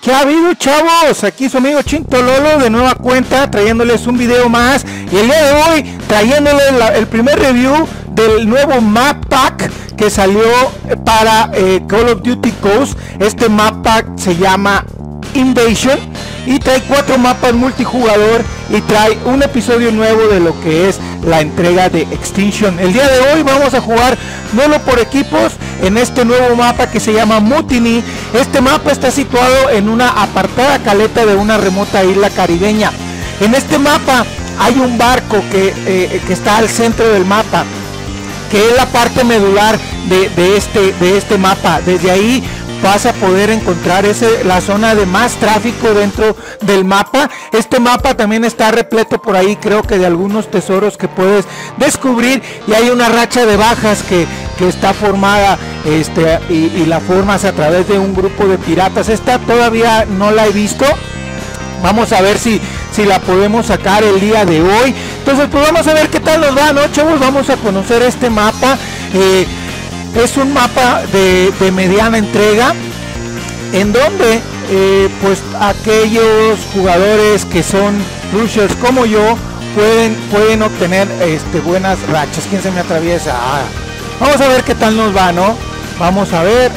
¿Qué ha habido, chavos? Aquí su amigo Chintololo de nueva cuenta, trayéndoles un video más. Y el día de hoy, trayéndoles el primer review del nuevo map pack que salió para Call of Duty Ghosts. Este map pack se llama Invasion y trae 4 mapas multijugador y trae un episodio nuevo de lo que es la entrega de Extinction. El día de hoy vamos a jugar duelo por equipos en este nuevo mapa que se llama Mutiny. Este mapa está situado en una apartada caleta de una remota isla caribeña. En este mapa hay un barco que está al centro del mapa, que es la parte medular de este mapa. Desde ahí vas a poder encontrar la zona de más tráfico dentro del mapa. Este mapa también está repleto por ahí, creo que de algunos tesoros que puedes descubrir, y hay una racha de bajas que está formada y la formas a través de un grupo de piratas. Esta todavía no la he visto, vamos a ver si la podemos sacar el día de hoy. Entonces pues vamos a ver qué tal nos va, ¿no, chavos? Vamos a conocer este mapa. Es un mapa de mediana entrega, en donde pues aquellos jugadores que son rushers como yo pueden obtener buenas rachas. ¿Quién se me atraviesa? Vamos a ver qué tal nos va, ¿no? Vamos a ver.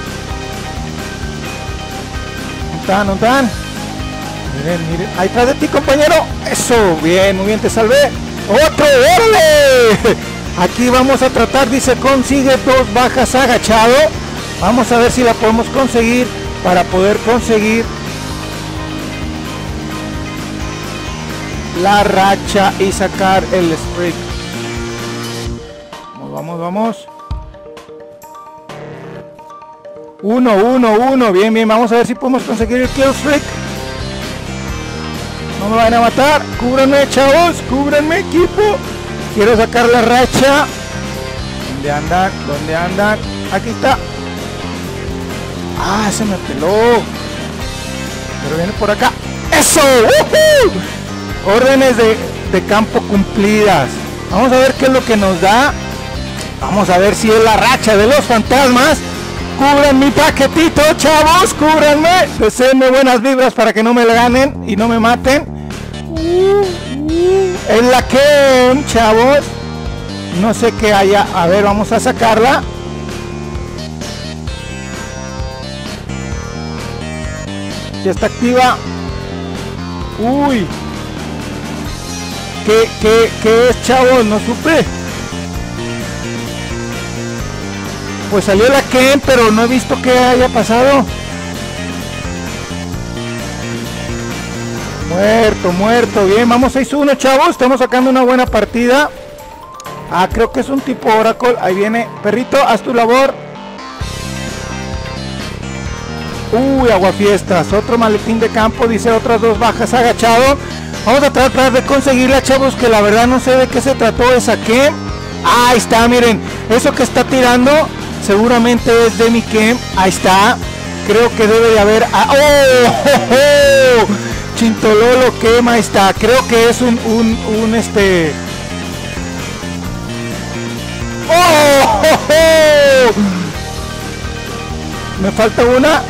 ¿No están? Miren, ahí atrás de ti, compañero. Eso, bien, muy bien, te salvé. ¡Otro! ¡Órale! Aquí vamos a tratar, dice, consigue 2 bajas agachado. Vamos a ver si la podemos conseguir para poder conseguir la racha y sacar el streak. Vamos. 1, bien, vamos a ver si podemos conseguir el kill streak. No me van a matar, cúbranme, chavos, cúbranme, equipo. Quiero sacar la racha. ¿Dónde andan? Aquí está. Se me peló. Pero viene por acá. ¡Eso! Órdenes de campo cumplidas. Vamos a ver qué es lo que nos da. Vamos a ver si es la racha de los fantasmas. Cubran mi paquetito, chavos, cúbranme. Deseenme buenas vibras para que no me la ganen y no me maten. Es la que, chavos, no sé qué haya. A ver, vamos a sacarla. Ya está activa. Uy, ¿qué es, chavos? No supe. Pues salió la Ken, pero no he visto que haya pasado. Muerto, bien, vamos 6-1, chavos, estamos sacando una buena partida. Creo que es un tipo Oracle, ahí viene, perrito, haz tu labor. Uy, aguafiestas, otro maletín de campo, dice otras 2 bajas agachado. Vamos a tratar de conseguirla, chavos, que la verdad no sé de qué se trató esa que. Ahí está, miren, eso que está tirando seguramente es de mi Kem, ahí está. Creo que debe de haber. Chintololo quema, está. Creo que es un Me falta una.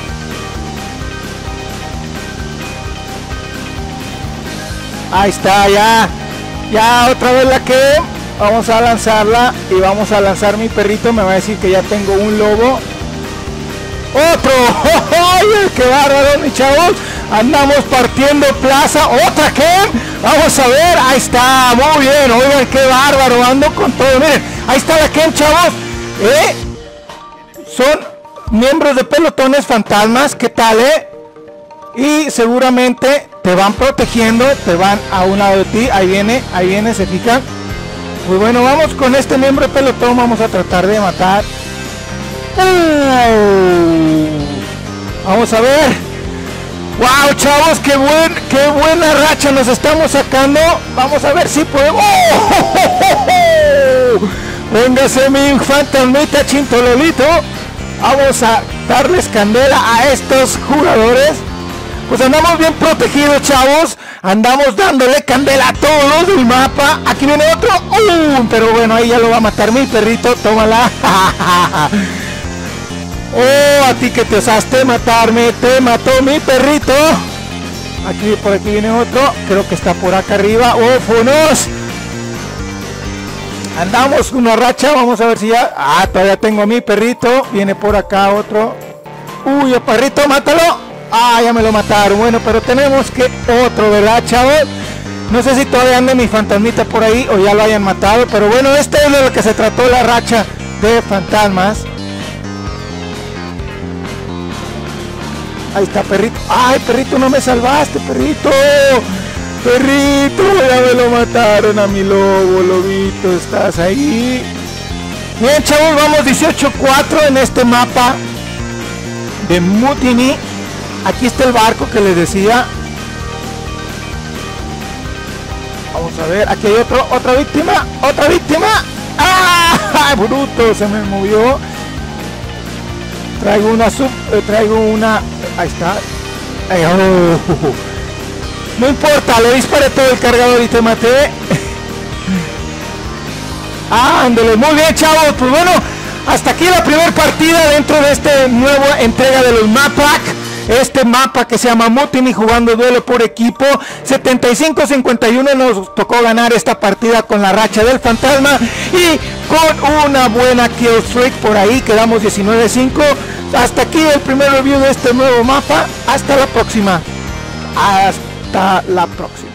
Ahí está, ya otra vez la que. Vamos a lanzarla y vamos a lanzar mi perrito. Me va a decir que ya tengo un lobo. Otro. ¡Qué bárbaro, mis chavos! Andamos partiendo plaza. Otra que. Vamos a ver. Ahí está. Muy bien. Oigan, qué bárbaro. Ando con todo. Miren. Ahí está la Ken, chavos. Son miembros de pelotones fantasmas. ¿Qué tal, Y seguramente te van protegiendo. Te van a un lado de ti. Ahí viene, se fijan. Pues bueno, vamos con este miembro de pelotón. Vamos a tratar de matar. Vamos a ver. Wow, chavos, qué buena racha nos estamos sacando. Vamos a ver si podemos. Véngase mi fantasmita Chintololito. Vamos a darles candela a estos jugadores. Pues andamos bien protegidos, chavos. Andamos dándole candela a todos los del mapa. Aquí viene otro. Pero bueno, ahí ya lo va a matar mi perrito. Tómala. Oh, a ti que te osaste matarme, te mató mi perrito. Aquí, por aquí viene otro, creo que está por acá arriba. ¡Oh, funos! Andamos una racha, vamos a ver si ya... Ah, todavía tengo a mi perrito, viene por acá otro. Uy, el perrito, mátalo. Ah, ya me lo mataron. Bueno, pero tenemos que otro, ¿verdad, chavos? No sé si todavía anda mi fantasmita por ahí o ya lo hayan matado, pero bueno, este es de lo que se trató la racha de fantasmas. Ahí está, perrito. Ay, perrito, no me salvaste, perrito. Perrito, ya me lo mataron a mi lobo, lobito, estás ahí. Bien, chavos, vamos 18-4 en este mapa de Mutiny. Aquí está el barco que les decía. Vamos a ver, aquí hay otra víctima, otra víctima. ¡Ah! Bruto, se me movió. Traigo una. Ahí está. Ay, oh. No importa, le disparé todo el cargador y te maté. Ándale, muy bien, chavos. Pues bueno, hasta aquí la primera partida dentro de esta nueva entrega de los Map Pack. Este mapa que se llama Mutiny, jugando duelo por equipo. 75-51 nos tocó ganar esta partida con la racha del fantasma y con una buena kill streak por ahí. Quedamos 19-5. Hasta aquí el primer review de este nuevo mapa. Hasta la próxima. Hasta la próxima.